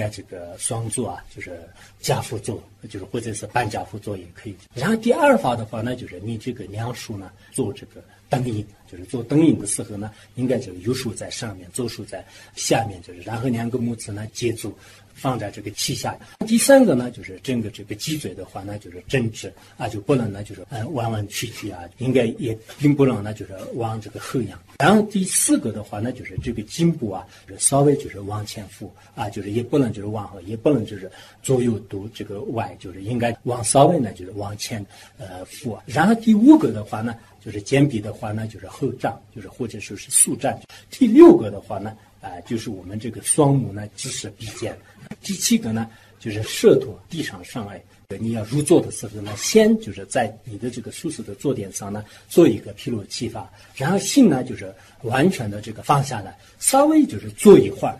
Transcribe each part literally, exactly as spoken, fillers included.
该这个双坐啊，就是家父坐，就是或者是半家父坐也可以。然后第二法的话呢，就是你这个两手呢做这个灯影，就是做灯影的时候呢，应该这个右手在上面，左手在下面，就是然后两个拇指呢接住。放在这个膝下。第三个呢，就是整个这个脊椎的话呢，就是正直啊，就不能呢就是呃弯弯曲曲啊，应该也并不能呢就是往这个后仰。然后第四个的话呢，就是这个颈部啊，就是稍微就是往前俯啊，就是也不能就是往后，也不能就是左右都这个歪，就是应该往稍微呢就是往前呃俯。然后第五个的话呢，就是肩臂的话呢，就是后胀，就是或者说是速站。第六个的话呢。啊、呃，就是我们这个双目呢，直视鼻尖。第七个呢，就是舌头地上上来。你要入座的时候呢，先就是在你的这个舒适的坐垫上呢，做一个披露气法，然后心呢就是完全的这个放下来，稍微就是坐一会儿。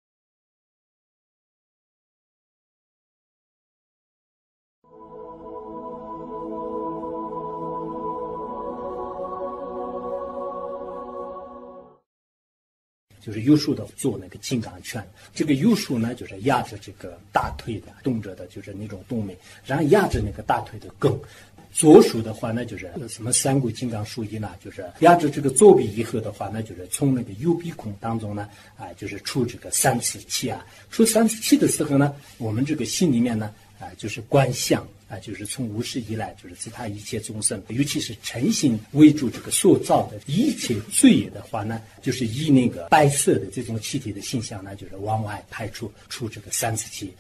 就是右手的做那个金刚拳，这个右手呢就是压着这个大腿的动着的，就是那种动脉，然后压着那个大腿的根。左手的话呢，就是什么三股金刚术一呢，就是压着这个左臂以后的话呢，就是从那个右鼻孔当中呢，啊、呃，就是出这个三次气啊。出三次气的时候呢，我们这个心里面呢，啊、呃，就是观想。啊，就是从无始以来，就是其他一切众生，尤其是诚心为主这个塑造的一切罪业的话呢，就是以那个白色的这种气体的形象呢，就是往外排出出这个三次气。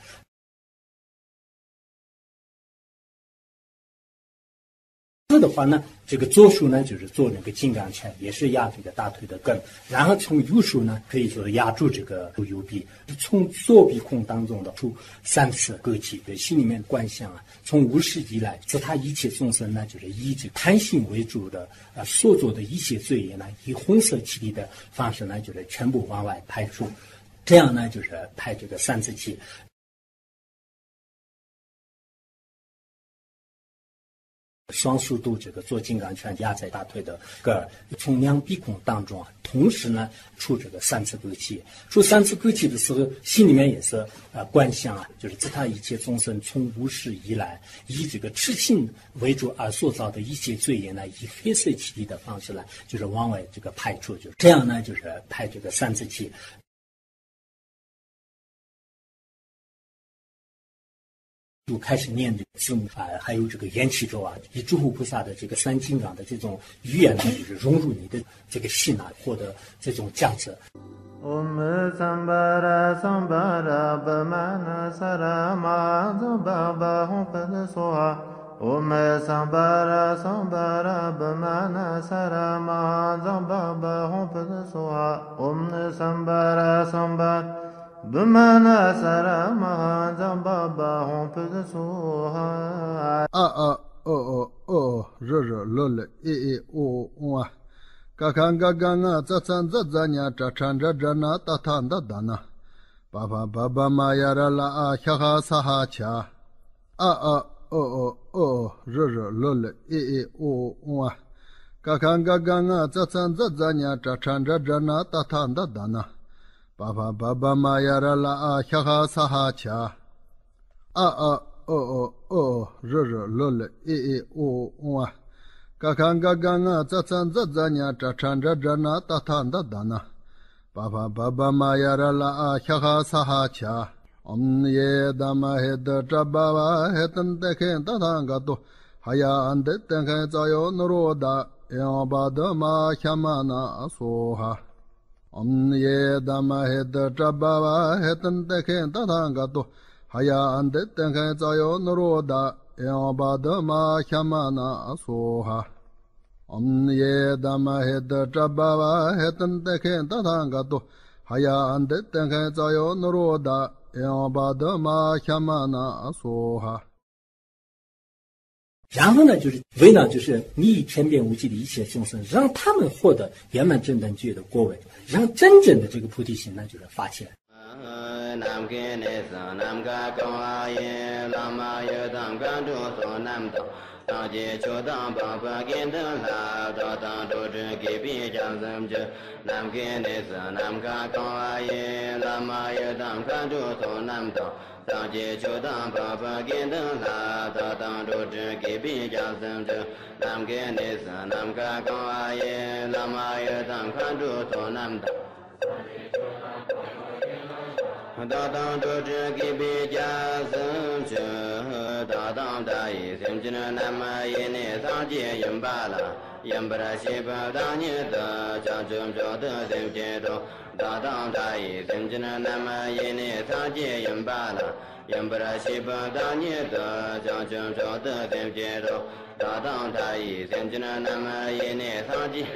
的话呢，这个左手呢就是做那个金刚拳，也是压这个大腿的根，然后从右手呢可以说压住这个右臂，从左鼻孔当中的出三次割气，对心里面观想啊，从无始以来，自他一切众生呢，就是以这个贪心为主的啊、呃、所做的一切罪业呢，以红色气体的方式呢，就是全部往外排出，这样呢就是排这个三次气。双手都这个做金刚拳压在大腿的根儿，从两鼻孔当中啊，同时呢出这个三次割气。出三次割气的时候，心里面也是呃观想啊，就是自他一切众生从无始以来，以这个痴心为主而塑造的一切罪业呢，以黑色气体的方式呢，就是往外这个排出，就是这样呢，就是排这个三次气。就开始念这个字母啊，还有这个缘起咒啊，以诸佛菩萨的这个三金刚的这种语言呢，就是融入你的这个心啊，获得这种价值。Om Sambara Sambara Bhamana Sarama Zambaba Hum Pada Soha Om Sambara Sambara Bhamana Sarama Zambaba Hum Pada Soha Om Sambara Sambara Bhamana Sarama Zambaba Hum Pada Soha A A O O O R R L L E E O O Kakanga ganga zatsan zatzanya chachan jajana tatanda dana. Baba baba mayara la a kyaha saha cha. A a o o o r r l l e e o o. Kakanga ganga zatsan zatzanya chachan jajana tatanda dana. Baba baba mayara la a kyaha saha cha. A a o o o r r l l e e o o. Kakanga ganga zatsan zatzanya chachan jajana tatanda dana. Baba baba mayara la a kyaha saha cha. Om ye dama heda jababa hetan teken tatanga to. Haya ande tenken zayo nuroda. Eobada ma kyamana soha. Om ye dama heda jababa hetan teken tatanga to. Haya ande tenken zayo nuroda. Eobada ma kyamana soha. Om ye dama heda jababa hetan teken tatanga to. Haya ande tenken zayo nuroda. Eobada ma kyamana soha。然后呢，就是为了就是你以天变无际的一切众生，让他们获得圆满正等觉的果位，让真正的这个菩提心呢，就是发起来。 nam ke ne sa nam ka ka ye lama ye tam ka do so nam do ta je cho dang ba ba kin de la da da do de ke bi jang sam je nam ke ne sa nam ka ka ye lama ye tam ka do so nam do ta je cho dang ba ba kin de la da da do de ke bi jang sam je nam ke ne sa nam ka ka ye lama ye tam ka do so nam do da da do je ke bi jang sam je da da da yi sim jin nam ye ne sa je yin ba la yin ba ra shi ba da ni da ja jum jo de sim je do da da da yi sim jin nam ye ne sa je yin ba la yin ba ra shi ba da ni da ja jum jo de sim je do da da da yi sim jin nam ye ne sa je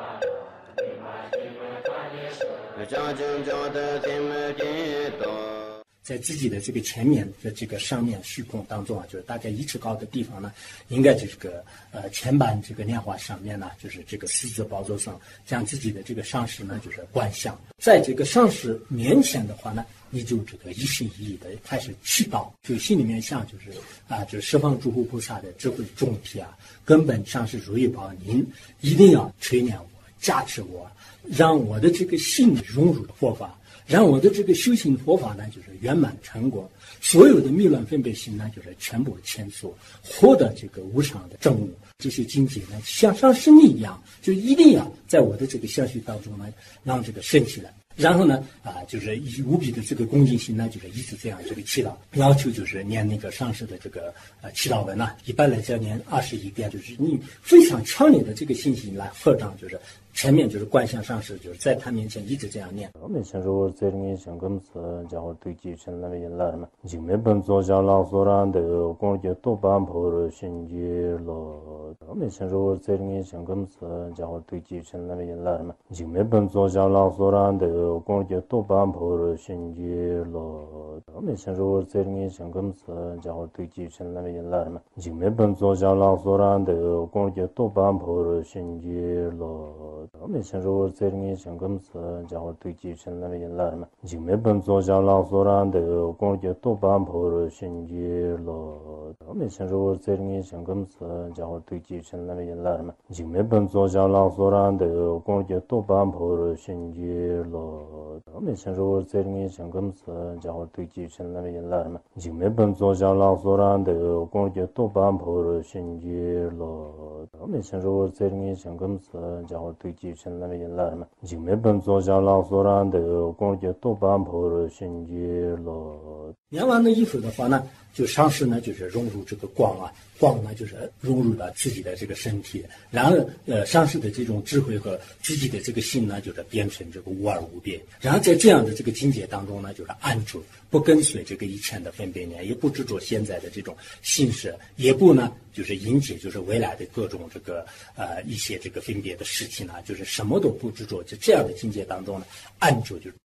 ja jum jo de sim je do 在自己的这个前面的这个上面虚空当中啊，就是大概一尺高的地方呢，应该这个呃前板这个莲花上面呢，就是这个四字宝座上，将自己的这个上师呢就是观想，在这个上师面前的话呢，你就这个一心一意的开始祈祷，就心里面想就是啊，就是十方诸佛菩萨的智慧众体啊，根本上师如意宝，您一定要垂念我，加持我，让我的这个心融入佛法。让我的这个修行佛法呢，就是圆满成果，所有的迷乱分别心呢，就是全部迁出，获得这个无上的正悟。这些境界呢，像上师你一样，就一定要在我的这个相续当中呢，让这个升起来。然后呢，啊，就是以无比的这个恭敬心呢，就是一直这样这个祈祷，要求就是念那个上师的这个呃祈祷文呢、啊，一般来讲念二十一遍，就是你非常强烈的这个信心来合掌，就是前面就是观想上师，就是在他面前一直这样念。 我们先说这里想跟此家伙对继承那边来嘛，就没本做下老所然的工作多半破了心结了。我们先说这里想跟此家伙对继承那边来嘛，就没本做下老所然的工作多半破了心结了。我们先说这里想跟此家伙对继承那边来嘛，就没本做下老所然的工作多半破了心结了。我们先说这里想跟此家伙对继承那边来嘛，就没本做下老所然的工作多半破了心结了。我们先说这里想跟此家伙对继承那边来嘛，就没本做下老所然的工作多半破了心结了。我们先说这里想跟此家伙对继承那边来嘛，就没本做下老所然的工作多半破了心结了。我们先说这里想跟此家伙对继承那边来嘛，就没本做下老所然的工作多半破了心结了。 念完了以后的话呢，就上师呢就是融入这个光啊，光呢就是融入了自己的这个身体，然后呃上师的这种智慧和自己的这个心呢，就是变成这个无二无别。然后在这样的这个境界当中呢，就是安住，不跟随这个以前的分别念，也不执着现在的这种形式，也不呢就是迎接就是未来的各种这个呃一些这个分别的事情呢，就是什么都不执着，就这样的境界当中呢，安住就是。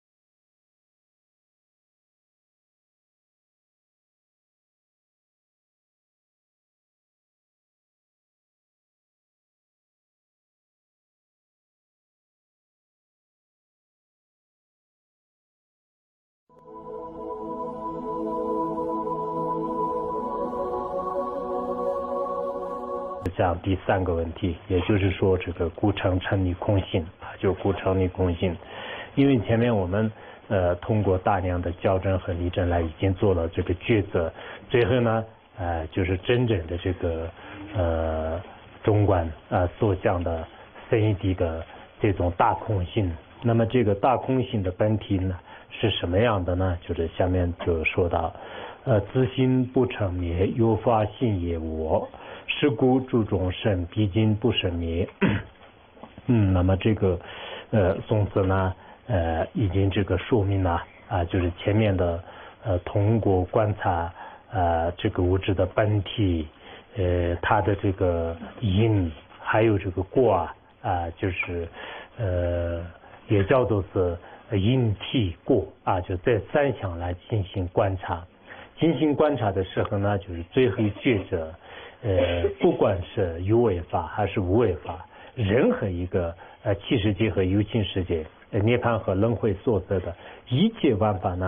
讲第三个问题，也就是说这个故常成立空性啊，就故常立空性。因为前面我们呃通过大量的校正和例证来已经做了这个抉择，最后呢呃就是真正的这个呃中观啊所讲的深一地的这种大空性。那么这个大空性的本体呢是什么样的呢？就是下面就说到呃自心不成灭，有法性也我。是故诸众生毕竟不生灭。嗯，那么这个呃宋词呢呃已经这个说明了啊，就是前面的呃通过观察呃这个物质的本体，呃它的这个因还有这个果啊、呃、就是呃也叫做是因体果啊，就这三项来进行观察。进行观察的时候呢，就是最后抉择。呃，不管是有为法还是无为法，任何一个呃气世界和有情世界、呃涅槃和轮回所得的一切万法呢，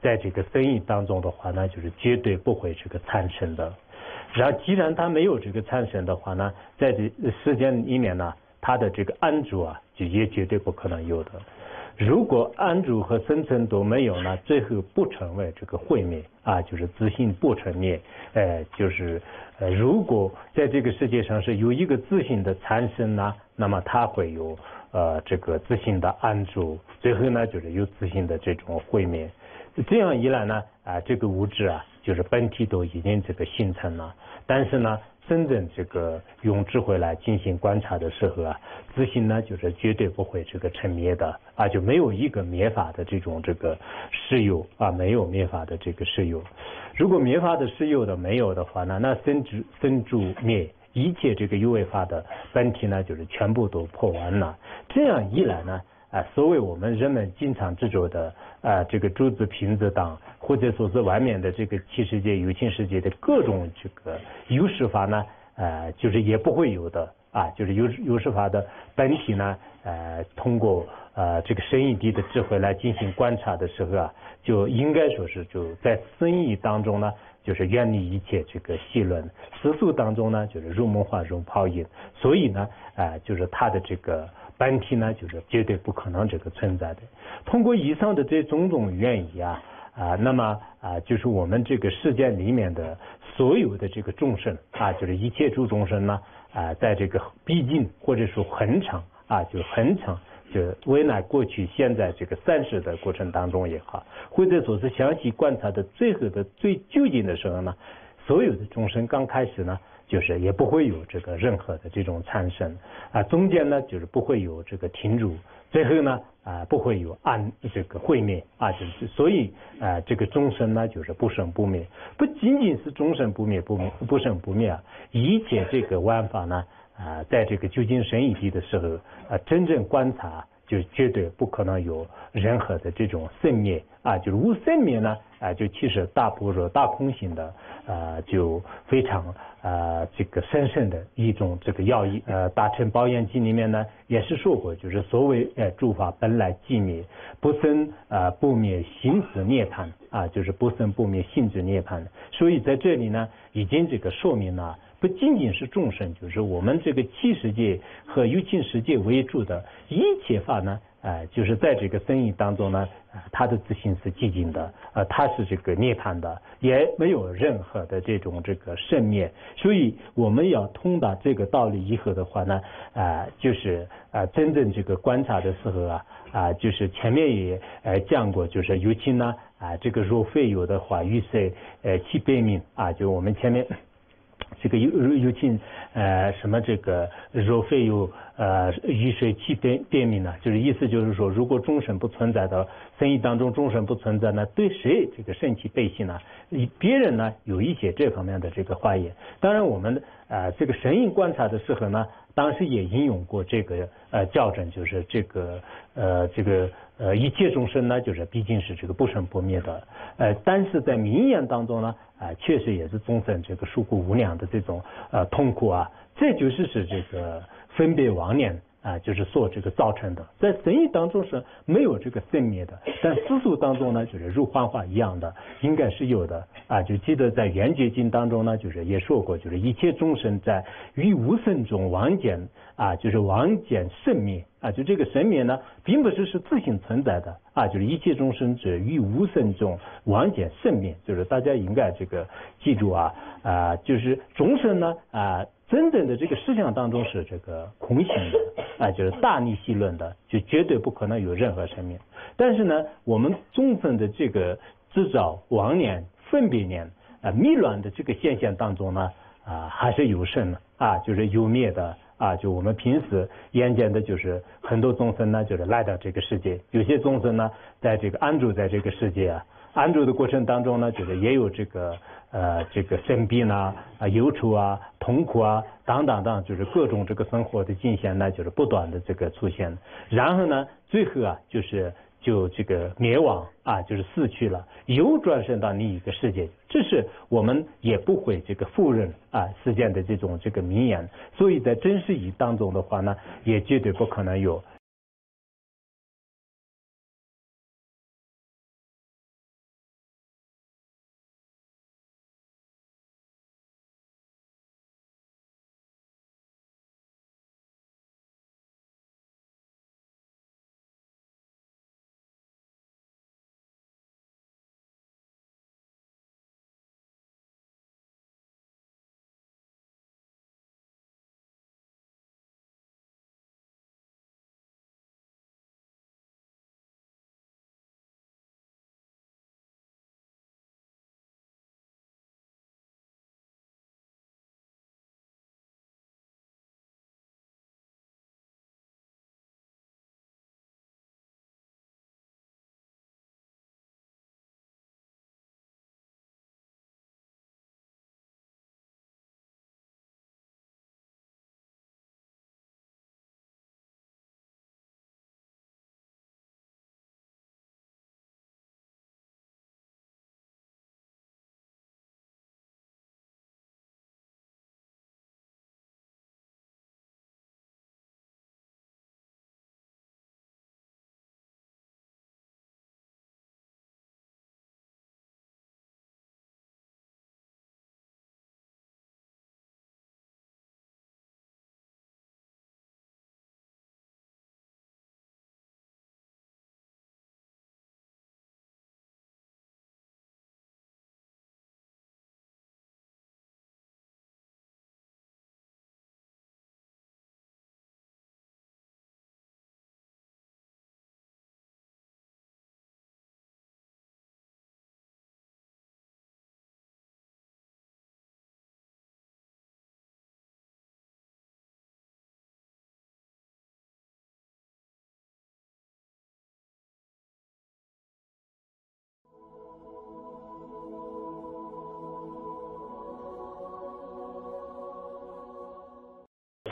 在这个生意当中的话呢，就是绝对不会这个产生的。然后既然它没有这个产生的话呢，在这时间里面呢，它的这个安住啊，就也绝对不可能有的。如果安住和生存都没有呢，最后不成为这个毁灭啊，就是自信不成灭。呃，就是呃，如果在这个世界上是有一个自信的产生呢，那么它会有呃这个自信的安住，最后呢就是有自信的这种毁灭。这样一来呢，啊、呃，这个物质啊，就是本体都已经这个形成了，但是呢，真正这个用智慧来进行观察的时候啊，自信呢就是绝对不会这个成灭的啊，就没有一个灭法的这种这个实有啊，没有灭法的这个实有。如果灭法的实有的没有的话呢，那生住生住灭一切这个有为法的本体呢，就是全部都破完了。这样一来呢，啊，所谓我们人们经常执着的啊，这个诸子品质当，或者说是外面的这个器世界、有情世界的各种这个有识法呢，呃，就是也不会有的啊，就是有有识法的本体呢，呃，通过呃这个深义谛的智慧来进行观察的时候啊，就应该说是就在深义当中呢，就是远离一切这个戏论，世俗当中呢，就是入梦幻入泡影，所以呢，啊、呃，就是它的这个本体呢，就是绝对不可能这个存在的。通过以上的这种种原因啊，啊、呃，那么啊、呃，就是我们这个世界里面的所有的这个众生啊，就是一切诸众生呢，啊、呃，在这个毕竟或者说很长啊，就很长。就为乃过去现在这个三世的过程当中也好，或者说是详细观察的最后的最究竟的时候呢，所有的众生刚开始呢，就是也不会有这个任何的这种产生啊，中间呢就是不会有这个停住，最后呢啊不会有安这个毁灭啊，就是所以啊这个众生呢就是不生不灭，不仅仅是众生不灭不不生不灭啊，一切这个万法呢。啊，在这个究竟深义谛的时候，啊，真正观察就绝对不可能有任何的这种生灭啊，就是无生灭呢，啊，就其实大般若大空性的啊，就非常啊这个神圣的一种这个要义。呃，大乘宝严经里面呢也是说过，就是所谓呃诸法本来寂灭，不生啊不灭，心之涅槃啊，就是不生不灭，心之涅槃。所以在这里呢，已经这个说明了。不仅仅是众生，就是我们这个器世界和有情世界为主的一切法呢，啊、呃，就是在这个生意当中呢，啊、呃，它的自性是寂静的，啊、呃，它是这个涅槃的，也没有任何的这种这个生灭。所以我们要通达这个道理以后的话呢，啊、呃，就是啊、呃，真正这个观察的时候啊，啊、呃，就是前面也呃讲过，就是有情呢，啊、呃，这个若非有的话，于是呃其悲悯啊，就我们前面。这个有有情呃什么这个若非有呃雨水气变变命呢？就是意思就是说，如果众生不存在的生意当中，众生不存在呢，对谁这个生起悲心呢？别人呢有一些这方面的这个话也。当然我们呃这个神印观察的时候呢，当时也引用过这个呃教证，就是这个呃这个呃一切众生呢，就是毕竟是这个不生不灭的，呃但是在名言当中呢。啊，确实也是众生这个疏忽无量的这种呃痛苦啊，这就是是这个分别妄念啊，就是所这个造成的。在神义当中是没有这个生灭的，但世俗当中呢，就是如幻化一样的，应该是有的啊。就记得在圆觉经当中呢，就是也说过，就是一切众生在于无生中妄见啊，就是妄见生灭啊，就这个生灭呢，并不是是自行存在的。啊，就是一切众生者于无生中妄见生灭，就是大家应该这个记住啊啊、呃，就是众生呢啊、呃，真正的这个思想当中是这个空性的啊、呃，就是大逆细论的，就绝对不可能有任何生灭。但是呢，我们众生的这个执照、妄念、分别念啊、呃、迷乱的这个现象当中呢啊、呃，还是有生的啊，就是有灭的。啊，就我们平时眼见的，就是很多众生呢，就是来到这个世界；有些众生呢，在这个安住在这个世界啊，安住的过程当中呢，就是也有这个呃这个生病啊、啊忧愁啊、痛苦啊等等等，就是各种这个生活的境象呢，就是不断的这个出现。然后呢，最后啊，就是就这个灭亡啊，就是死去了，又转生到另一个世界。这是我们也不会这个否认啊世间的这种这个名言，所以在真实义当中的话呢，也绝对不可能有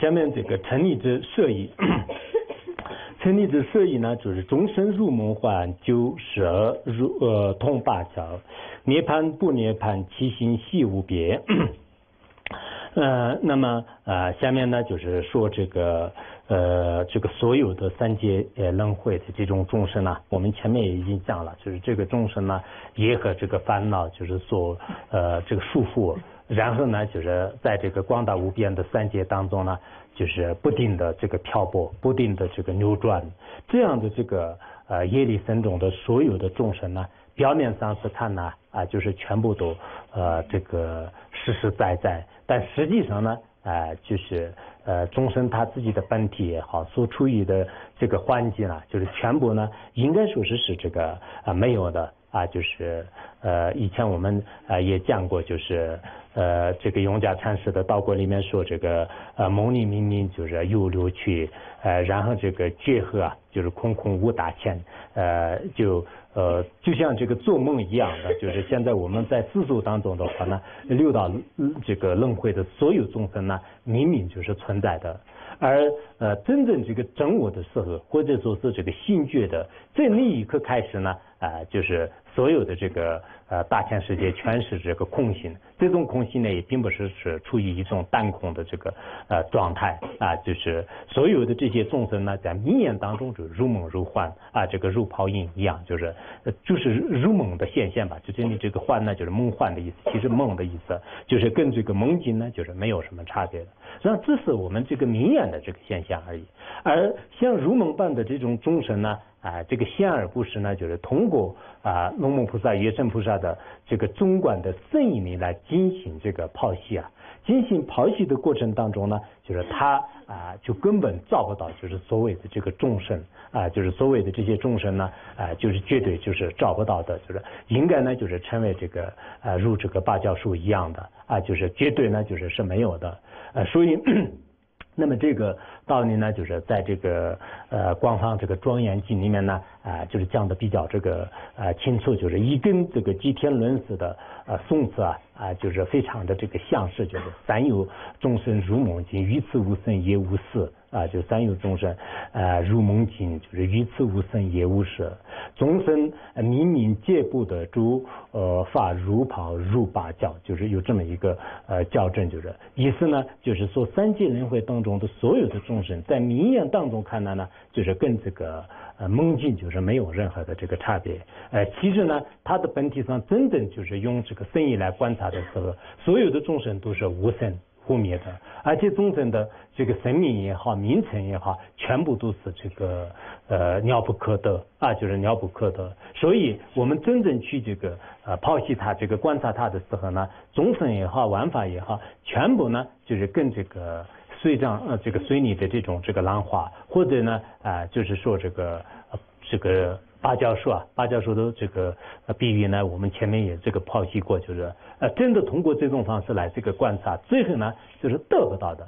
下面这个成立之摄意，成立之摄意呢，就是终身入梦幻，九十二入呃通八窍，涅槃不涅槃，其心系无别。呃，那么呃，下面呢就是说这个呃这个所有的三界呃轮回的这种众生呢，我们前面也已经讲了，就是这个众生呢也和这个烦恼就是所呃这个束缚，然后呢就是在这个广大无边的三界当中呢，就是不定的这个漂泊，不定的这个扭转，这样的这个呃业力深重的所有的众生呢，表面上是看呢啊就是全部都呃这个实实在在。但实际上呢，呃，就是呃，众生他自己的本体也好，所处于的这个环境啊，就是全部呢，应该说是是这个啊、呃、没有的啊，就是呃，以前我们呃也讲过，就是呃这个永嘉禅师的道果里面说，这个呃梦里明明就是有流去，呃，然后这个觉合啊，就是空空无大千，呃，就。呃，就像这个做梦一样的，就是现在我们在世俗当中的话呢，六道这个轮回的所有众生呢，明明就是存在的，而呃，真正这个真我的时候，或者说是这个心觉的，在那一刻开始呢，啊、呃，就是所有的这个呃大千世界全是这个空性，这种空性呢，也并不是是处于一种单空的这个呃状态啊，就是所有的这些众生呢，在明眼当中就如梦如幻啊，这个如泡影一样，就是。就是如梦的现象吧，就这里这个幻呢，就是梦幻的意思，其实梦的意思就是跟这个梦境呢，就是没有什么差别的。实际上，这是我们这个明眼的这个现象而已。而像如梦般的这种众生呢，啊，这个现而不实呢，就是通过啊龙母菩萨、月神菩萨的这个中观的圣意力来进行这个剖析啊。进行剖析的过程当中呢，就是他啊，就根本照不到，就是所谓的这个众生啊，就是所谓的这些众生呢，啊，就是绝对就是照不到的，就是应该呢，就是成为这个呃如这个芭蕉树一样的啊，就是绝对呢，就是是没有的，呃，所以。那么这个道理呢，就是在这个呃《广方这个庄严经》里面呢，啊、呃，就是讲的比较这个呃清楚，就是一跟这个吉天论师的呃宋词啊啊、呃，就是非常的这个相似，就是三有众生入梦境，于此无生也无死啊，就三有众生呃入梦境，就是于此无生也无死，众生明明皆不得诸呃法如泡如芭蕉，就是有这么一个呃校正，就是意思呢，就是说三界轮回当中的所有的众生，在明眼当中看来呢，就是跟这个呃梦境就是没有任何的这个差别。呃，其实呢，它的本体上真正就是用这个圣意来观察的时候，所有的众生都是无生无灭的，而且众生的这个生命也好，名称也好，全部都是这个呃妙不可得啊，就是妙不可得。所以我们真正去这个呃剖析它、这个观察它的时候呢，众生也好，万法也好，全部呢就是跟这个随着呃这个随你的这种这个浪花，或者呢啊、呃、就是说这个呃这个。芭蕉树啊，芭蕉树的这个呃比喻呢，我们前面也这个剖析过，就是呃真的通过这种方式来这个观察，最后呢就是得不到的。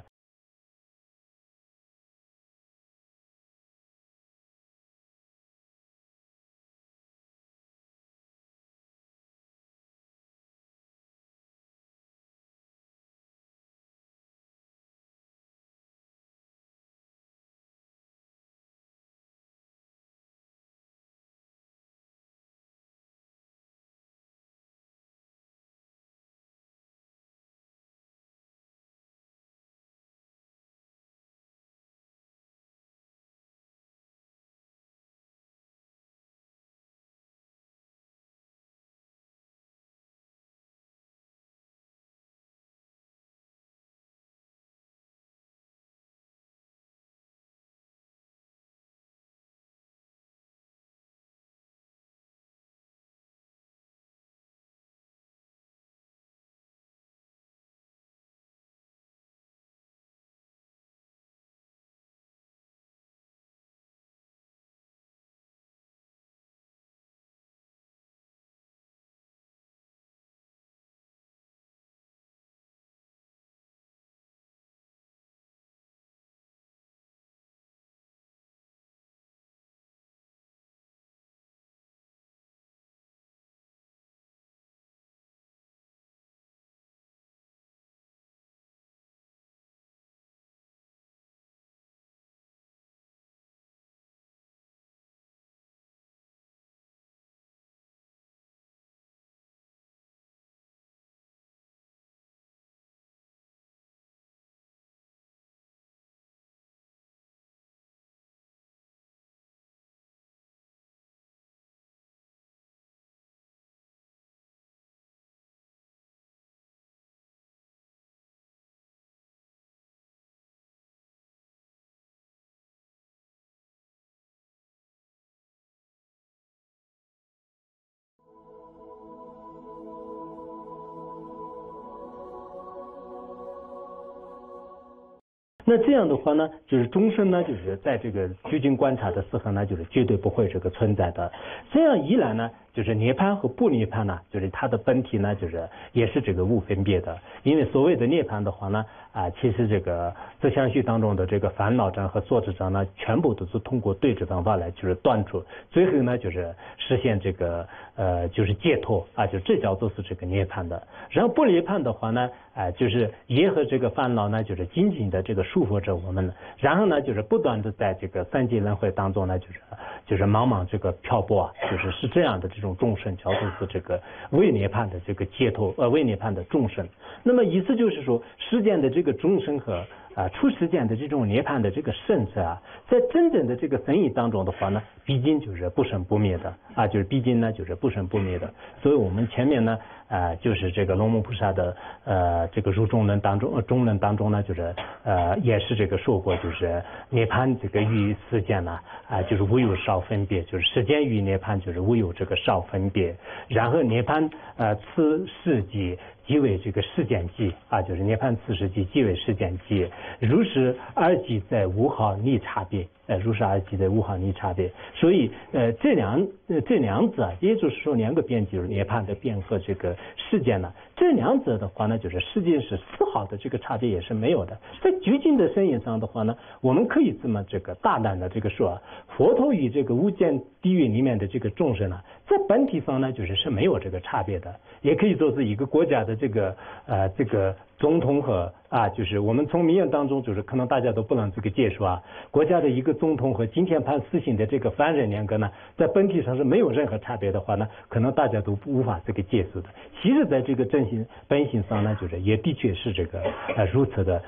那这样的话呢，就是终身呢，就是在这个究竟观察的时候呢，就是绝对不会这个存在的。这样一来呢，就是涅槃和不涅槃呢，就是它的本体呢，就是也是这个无分别的。因为所谓的涅槃的话呢，啊，其实这个自相续当中的这个烦恼障和作知障呢，全部都是通过对治方法来就是断除，最后呢就是实现这个呃就是解脱啊，就这叫做是这个涅槃的。然后不涅槃的话呢，啊，就是也和这个烦恼呢，就是紧紧的这个束缚着我们，然后呢，就是不断的在这个三界轮回当中呢，就是就是茫茫这个漂泊啊，就是是这样的这种众生，叫做是这个未涅槃的这个解脱，呃，未涅槃的众生。那么意思就是说，世间的这个众生和啊出世间的这种涅槃的这个圣者啊，在真正的这个生意当中的话呢，毕竟就是不生不灭的啊，就是毕竟呢就是不生不灭的。所以我们前面呢。呃，就是这个龙母菩萨的呃这个入中论当中，呃中论当中呢，就是呃也是这个说过，就是涅槃这个与世间呢，啊、呃、就是无有少分别，就是世间与涅槃就是无有这个少分别，然后涅槃呃此世即即为这个世间即啊，就是涅槃此世即即为世间即，如是而即在无毫逆差别。呃，如是而即在无毫逆差别，所以呃这两呃这两者，也就是说两个边就是涅槃的边和这个世间呢，这两者的话呢，就是世间是丝毫的这个差别也是没有的。在究竟的深意上的话呢，我们可以这么这个大胆的这个说，佛陀与这个无间地狱里面的这个众生呢，在本体上呢，就是是没有这个差别的，也可以说是一个国家的这个呃这个总统和啊，就是我们从民言当中，就是可能大家都不能这个接受啊，国家的一个总统和今天判死刑的这个犯人两个呢，在本体上是没有任何差别的话呢，可能大家都无法这个接受的。其实，在这个真心本性上呢，就是也的确是这个呃如此的。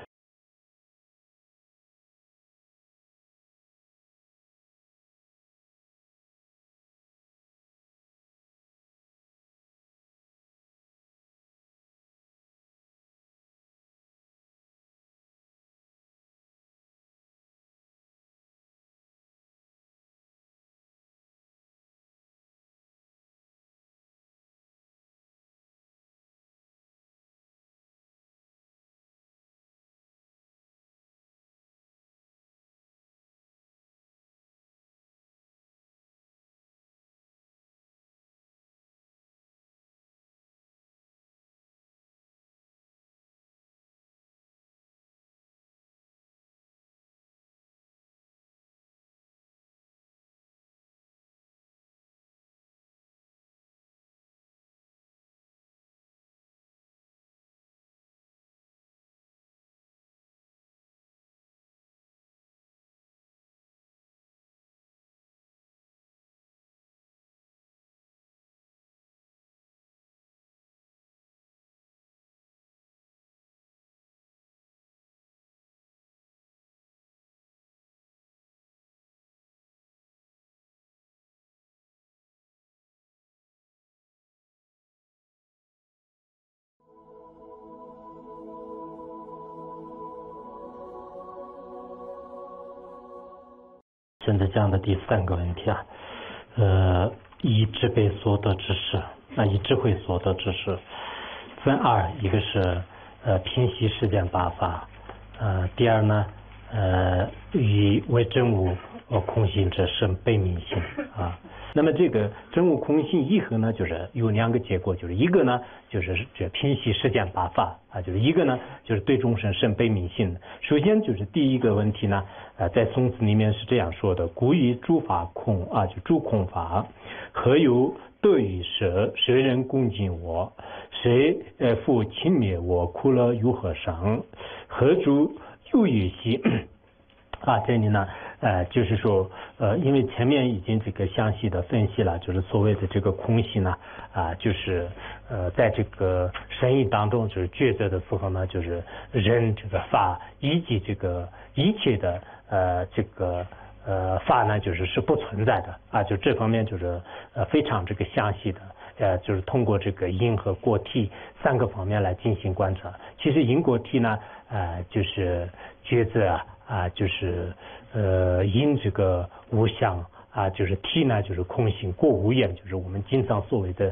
现在讲的第三个问题啊，呃，以智慧所得之事，那以智慧所得之事分二，一个是呃平息世间八法，呃，第二呢，呃，以为真无呃空性者生悲悯心啊。那么这个真无空性以后呢，就是有两个结果，就是一个呢就是这平息世间八法啊，就是一个呢就是对众生生悲悯心。首先就是第一个问题呢，呃，在宋词里面是这样说的：故以诸法空啊，就诸空法，何有得与舍？谁人恭敬我？谁呃复轻蔑我？苦乐有何伤？何诸有与兮？啊，这里呢，呃，就是说，呃，因为前面已经这个详细的分析了，就是所谓的这个空性呢，啊，就是呃，在这个生意当中，就是抉择的时候呢，就是人这个法以及这个一切的呃这个呃法呢，就是是不存在的啊，就这方面就是呃非常这个详细的。呃，就是通过这个因和果体三个方面来进行观察。其实因果体呢，呃，就是抉择啊，啊，就是呃因这个无相啊，就是体呢就是空性，果无言，就是我们经常所谓的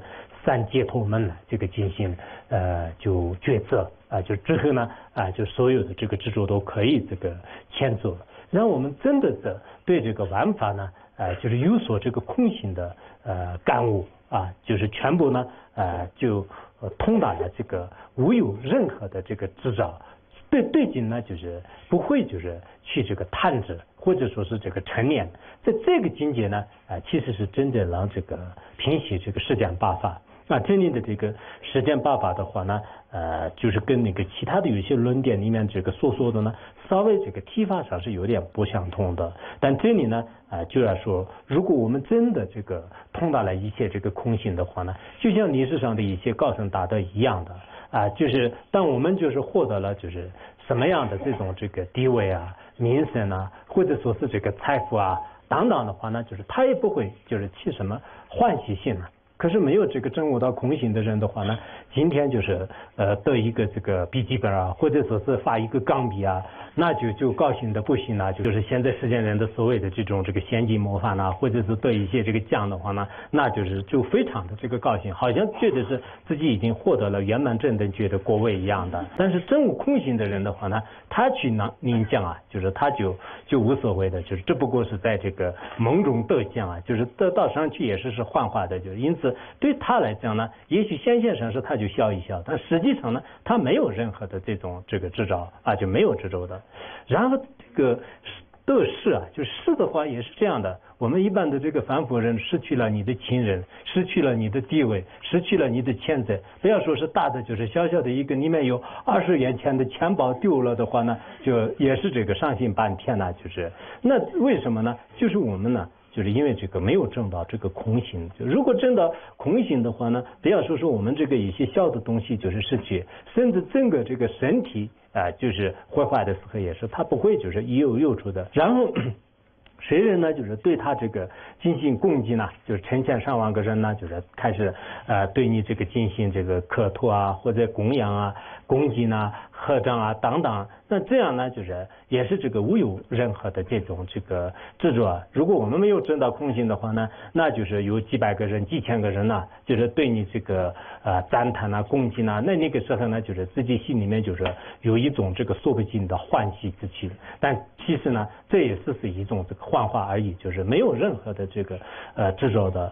三解脱门呢这个进行呃就抉择啊，就之后呢啊就所有的这个执着都可以这个迁走了，让我们真的是对这个玩法呢呃就是有所这个空性的呃感悟啊，就是全部呢呃就呃通达了这个无有任何的这个执着。对对境呢，就是不会就是去这个探知，或者说是这个成念，在这个境界呢，啊、呃，其实是真正让这个平息这个世间八法。那真正的这个世间八法的话呢，呃，就是跟那个其他的有些论点里面这个所说的呢，稍微这个提法上是有点不相同的。但这里呢，啊、呃，就要说，如果我们真的这个通达了一切这个空性的话呢，就像历史上的一些高僧大德一样的。啊，就是当我们就是获得了就是什么样的这种这个地位啊、名声啊，或者说是这个财富啊等等的话呢，就是他也不会就是起什么欢喜心啊。可是没有这个证悟到空性的人的话呢，今天就是呃得一个这个笔记本啊，或者说是发一个钢笔啊，那就就高兴的不行了。就是现在世间人的所谓的这种这个先进模范啊，或者是得一些这个奖的话呢，那就是就非常的这个高兴，好像觉得是自己已经获得了圆满正等觉的果位一样的。但是证悟空性的人的话呢，他去拿领奖啊，就是他就就无所谓的，就是这不过是在这个梦中得奖啊，就是得到上去也是是幻化的，就因此。对他来讲呢，也许显现上是他就笑一笑，但实际上呢，他没有任何的这种这个执着啊，就没有执着的。然后这个得失啊，就失的话也是这样的。我们一般的这个凡夫人失去了你的亲人，失去了你的地位，失去了你的钱财，不要说是大的，就是小小的一个里面有二十元钱的钱包丢了的话呢，就也是这个伤心半天呐，就是那为什么呢？就是我们呢。就是因为这个没有证到这个空性，就如果证到空性的话呢，不要说说我们这个一些小的东西就是失去，甚至整个这个身体啊、呃，就是坏坏的时候也是，它不会就是一有有出的。然后谁人呢？就是对他这个进行攻击呢，就是成千上万个人呢，就是开始呃对你这个进行这个磕头啊，或者供养啊、攻击呢、合掌啊等等。那这样呢，就是也是这个无有任何的这种这个执着。如果我们没有证到空性的话呢，那就是有几百个人、几千个人呢，就是对你这个呃赞叹啊、攻击啊，那那个时候呢，就是自己心里面就是有一种这个说不尽的欢喜之情。但其实呢，这也是是一种这个幻化而已，就是没有任何的这个呃执着的。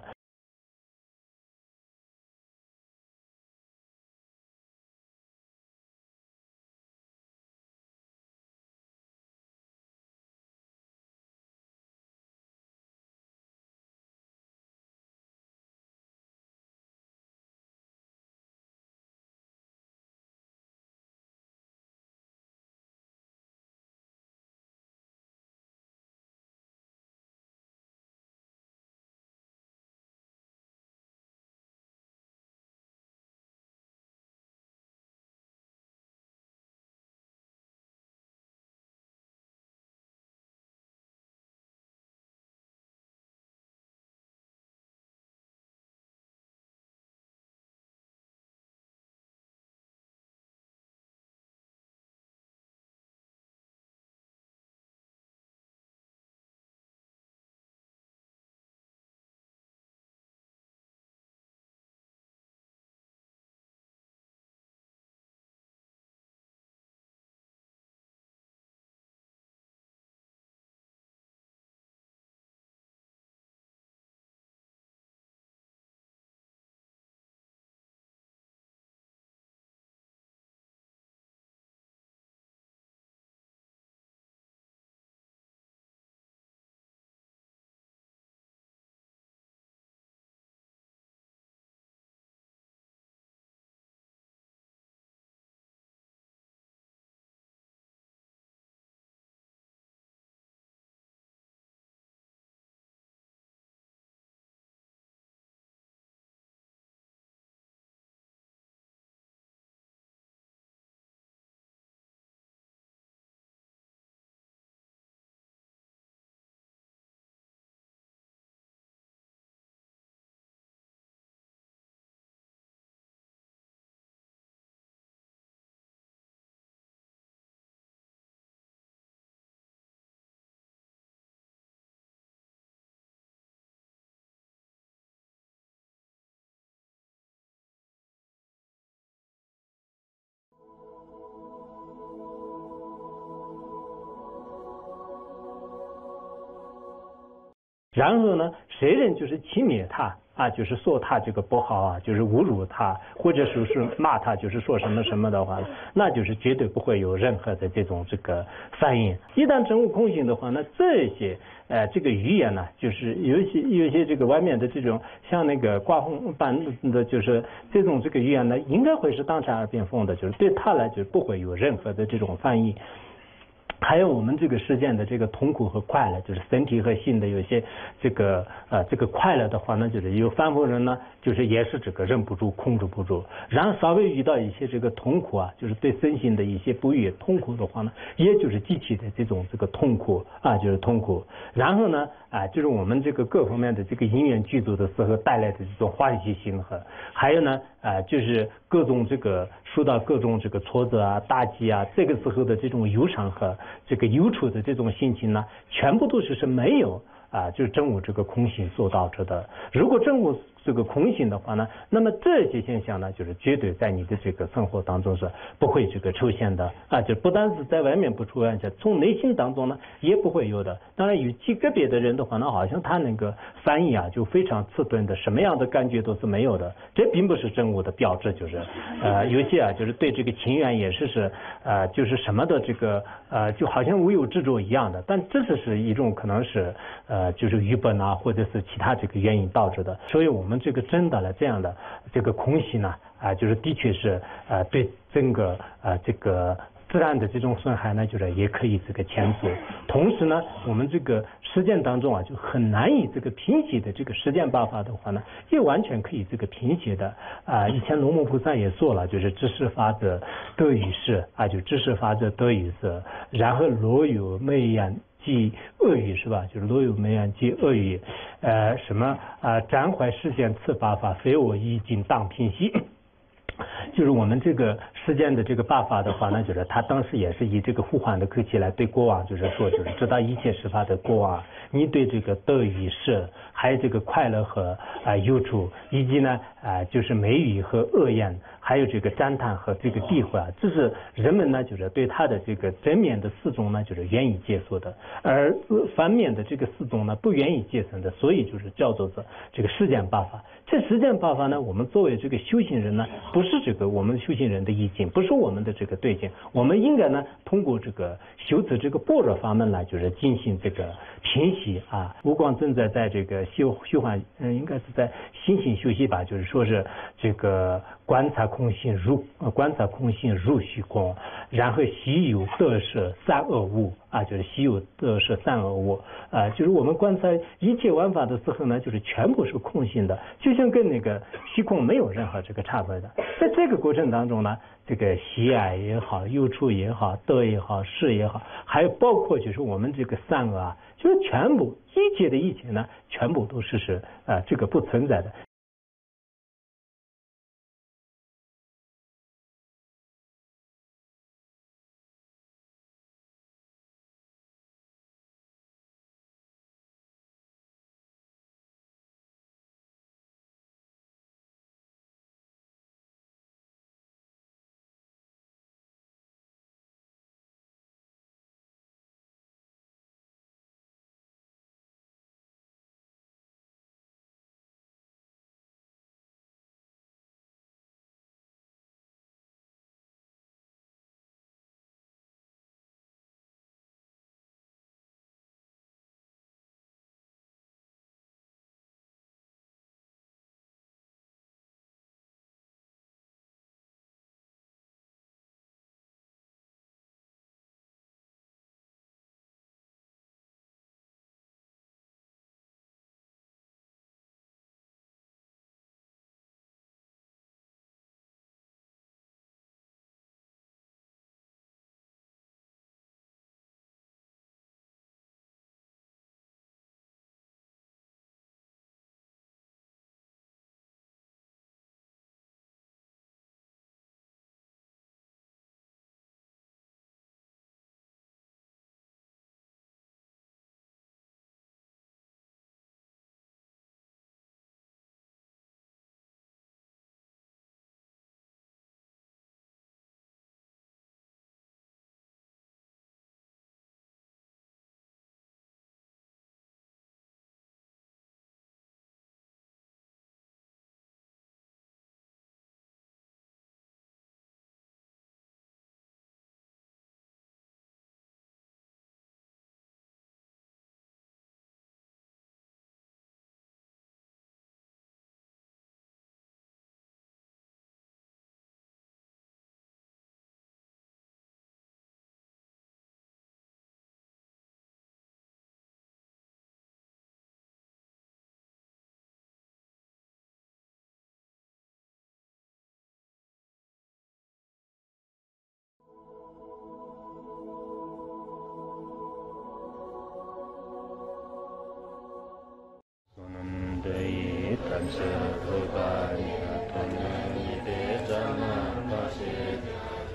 然后呢，谁人就是轻蔑他啊，就是说他这个不好啊，就是侮辱他，或者说是骂他，就是说什么什么的话，那就是绝对不会有任何的这种这个反应。一旦真悟空性的话，那这些呃这个语言呢，就是有一些有一些这个外面的这种像那个刮风般的，就是这种这个语言呢，应该会是当场耳边风的，就是对他来就不会有任何的这种翻译。还有我们这个实践的这个痛苦和快乐，就是身体和心的有些这个呃这个快乐的话呢，就是有凡夫人呢，就是也是这个忍不住控制不住，然后稍微遇到一些这个痛苦啊，就是对身心的一些不悦痛苦的话呢，也就是激起的这种这个痛苦啊，就是痛苦。然后呢啊，就是我们这个各方面的这个因缘具足的时候带来的这种欢喜心和，还有呢啊，就是各种这个受到各种这个挫折啊、打击啊，这个时候的这种忧伤和这个忧愁的这种心情呢，全部都是是没有啊，就是真悟这个空性所导致的。如果真悟这个空性的话呢，那么这些现象呢，就是绝对在你的这个生活当中是不会这个出现的啊，就不单是在外面不出现，从内心当中呢也不会有的。当然有极个别的人的话呢，好像他那个翻译啊就非常迟钝的，什么样的感觉都是没有的，这并不是真悟的标志，就是呃有些啊就是对这个情缘也是是呃就是什么的这个呃就好像无有执着一样的，但这是是一种可能是呃就是愚笨啊或者是其他这个原因导致的，所以我们这个真的了这样的这个空性呢啊就是的确是呃对整个呃这个自然的这种损害呢，就是也可以这个牵涉。同时呢，我们这个实践当中啊，就很难以这个平息的这个实践办法的话呢，也完全可以这个平息的啊。以前龙母菩萨也说了，就是知识法则得与是啊，就知识法则得与是，然后若有昧眼即恶语是吧？就是若有昧眼即恶语，呃，什么啊？暂怀实现此八法，非我一经当平息。就是我们这个实践的这个办法的话呢，就是他当时也是以这个呼唤的口气来对国王，就是说，就是知道一切事法的国王，你对这个得与失，还有这个快乐和啊忧愁，以及呢啊、呃、就是美语和恶言，还有这个赞叹和这个诋毁啊，这是人们呢就是对他的这个正面的四种呢就是愿意接受的，而反面的这个四种呢不愿意接受的，所以就是叫做这这个实践办法。这实践办法呢，我们作为这个修行人呢，不是这个我们修行人的意境，不是我们的这个对境，我们应该呢通过这个修持这个般若法门来，就是进行这个平息啊。悟光正在在这个修修幻，嗯，应该是在心性修习吧，就是说是这个观察空性入，呃，观察空性入虚空，然后习有得失三恶物啊，就是习有得失三恶物啊，就是我们观察一切万法的时候呢，就是全部是空性的，就像跟那个虚空没有任何这个差别的。在这个过程当中呢，这个喜爱也好，忧愁也好，得也好，失也好，还有包括就是我们这个三恶啊，就是全部一切的一切呢，全部都是是啊、呃、这个不存在的。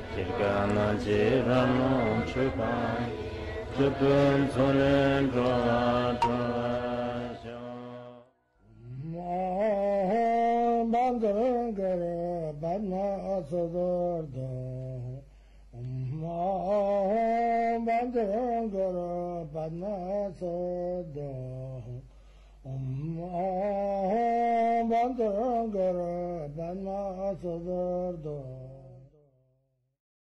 Jirgana jirano chukai, chupun solen droa droa shao. Bandara gara bana sadorda. Bandara gara bana sadorda. Bandara gara bana sadorda.